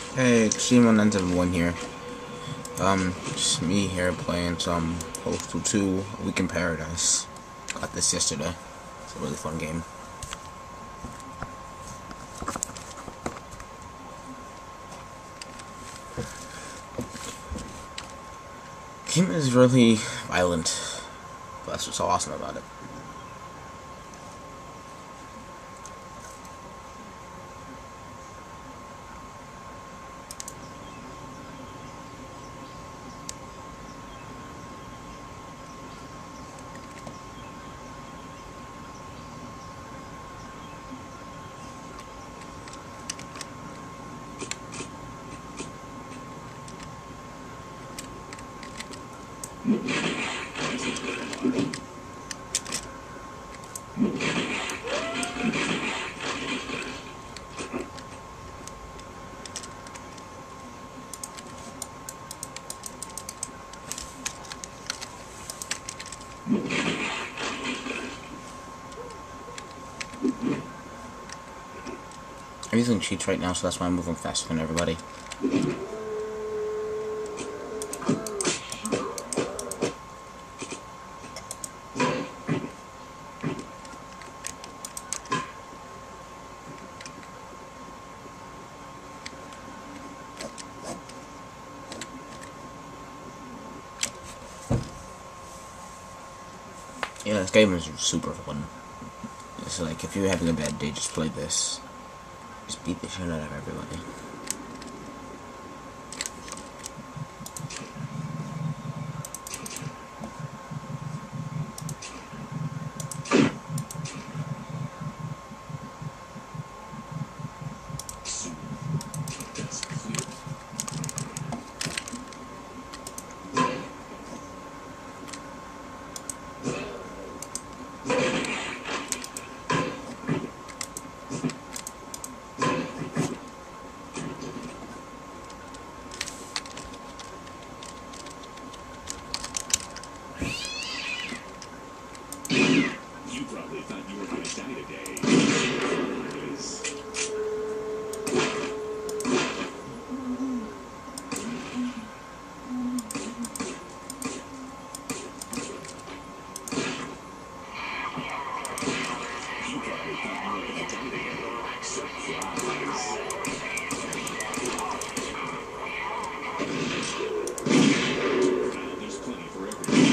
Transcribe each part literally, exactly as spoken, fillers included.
Hey, Extreme one nine seven one here. Um, just me here playing some Postal two, A Week in Paradise. Got this yesterday. It's a really fun game. Game is really violent. But that's what's so awesome about it. I'm using cheats right now, so that's why I'm moving faster than everybody. Yeah, this game is super fun. It's like, if you're having a bad day, just play this. Just beat the shit out of everybody. You probably thought you were going to die today. You probably thought you were going to die today. Surprise. Now there's plenty for everyone.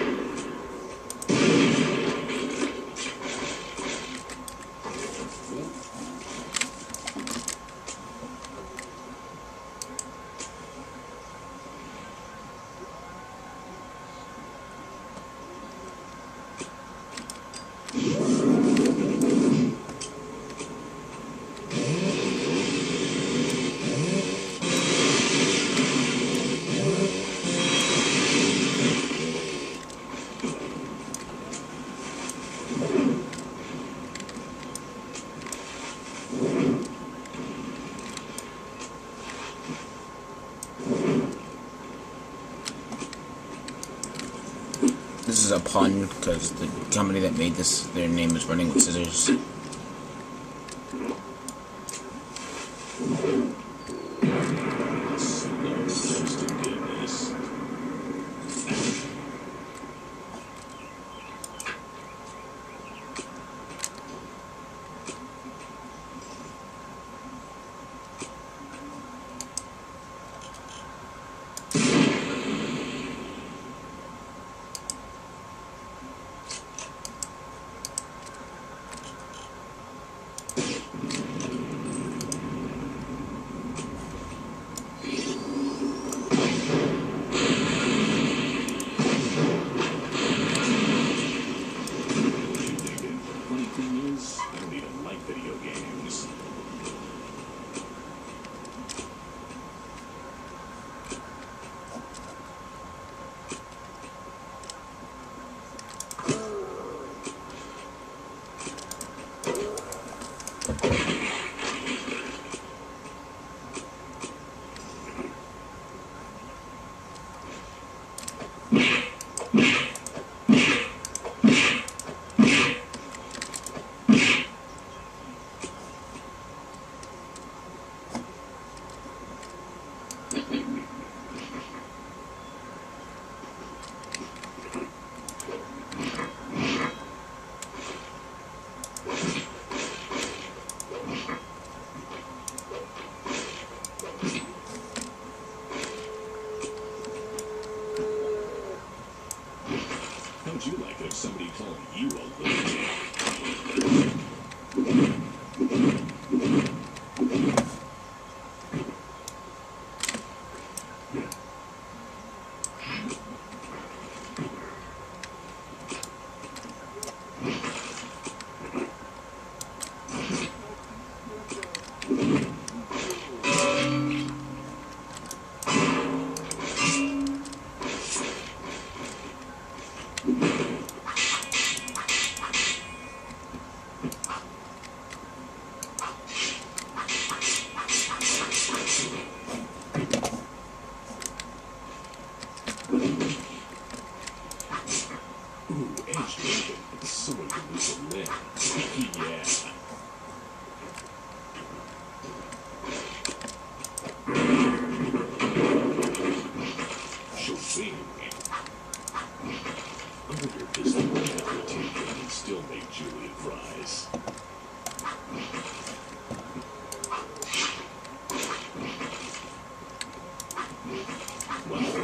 This is a pun, because the company that made this, their name is Running with Scissors.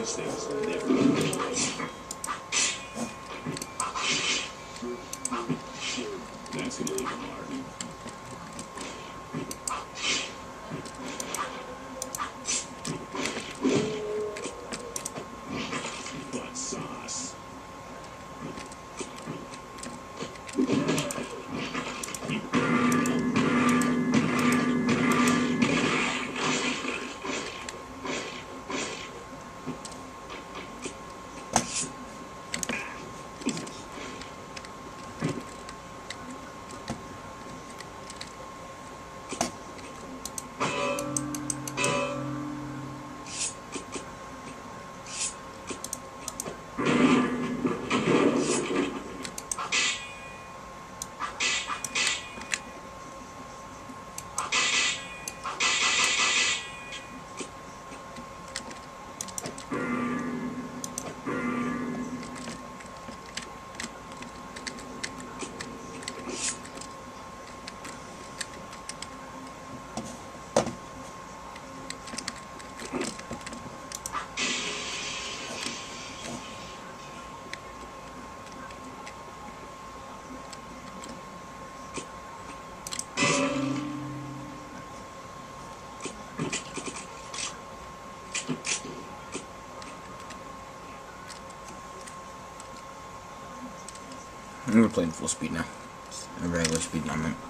These things never die. That's gonna leave a mark. Butt sauce. We're playing full speed now. Regular speed now, man.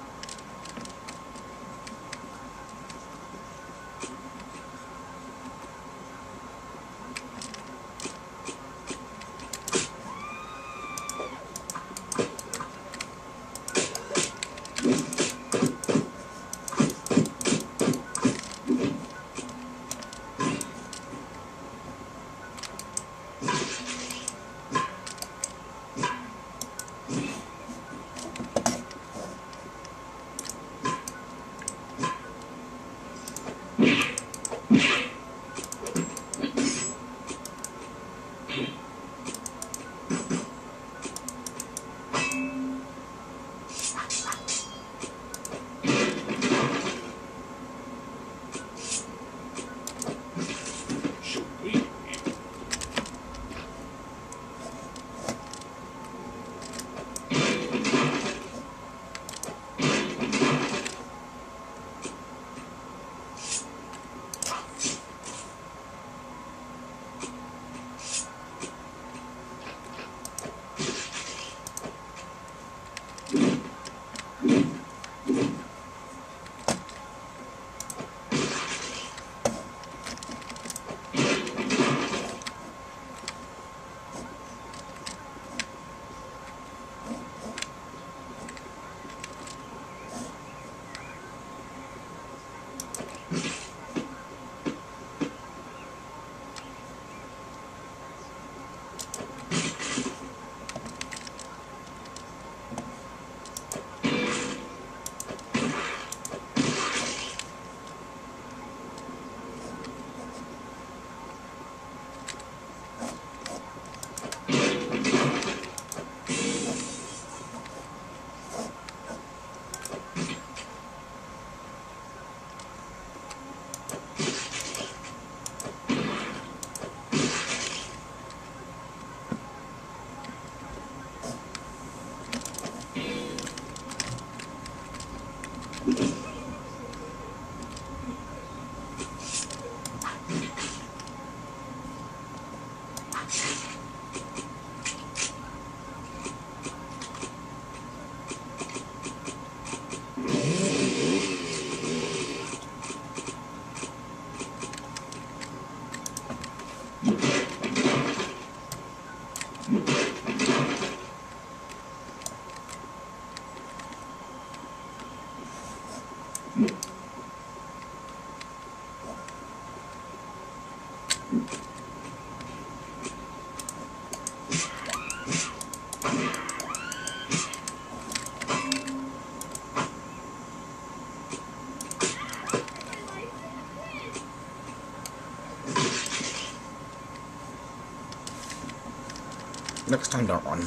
Next time, don't run.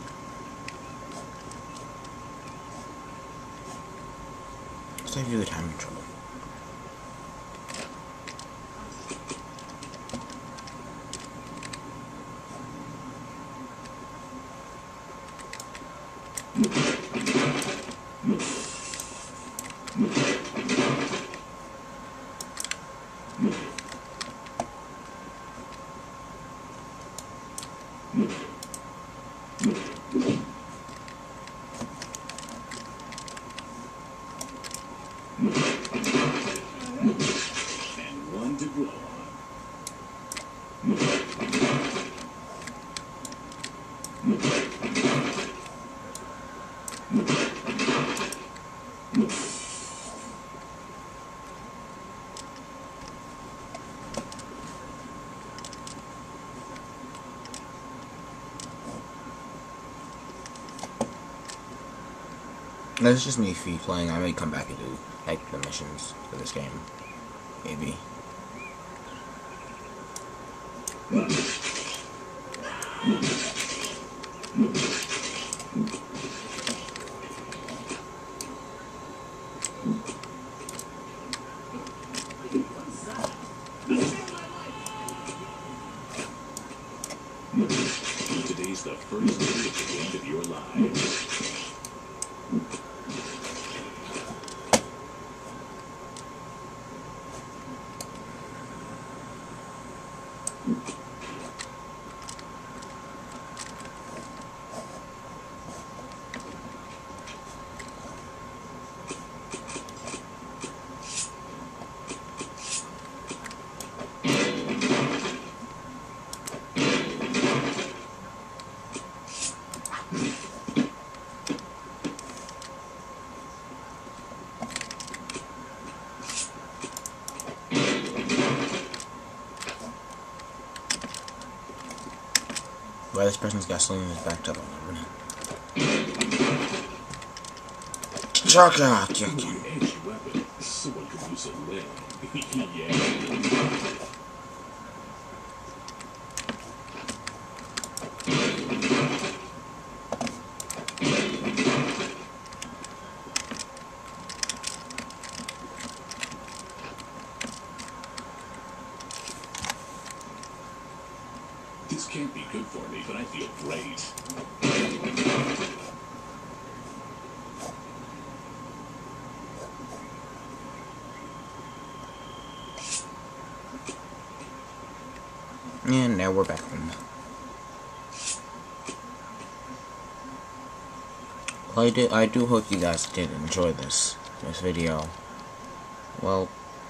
Save you the time and trouble. And one to blow That's just me free playing. I may come back and do like the missions for this game. Maybe. Today's the first day at the end of your lives. Why this person's gasoline is backed up on everything. Chaka, Edge weapon. Someone could use a leg. Yeah. This can't be good for me, but I feel great. And now we're back home. Well, I do, I do hope you guys did enjoy this, this video. Well,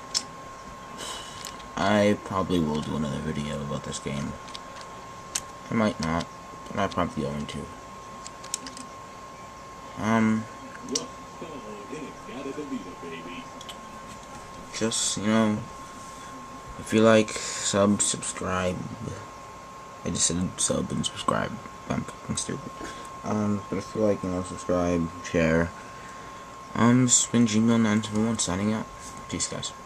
I probably will do another video about this game. I might not, but I'm probably going to. Um, just, you know, if you like, sub, subscribe. I just said sub and subscribe. I'm fucking stupid. Um, but if you like, you know, subscribe, share. Um, this has been Gmail nine seven one signing out. Peace, guys.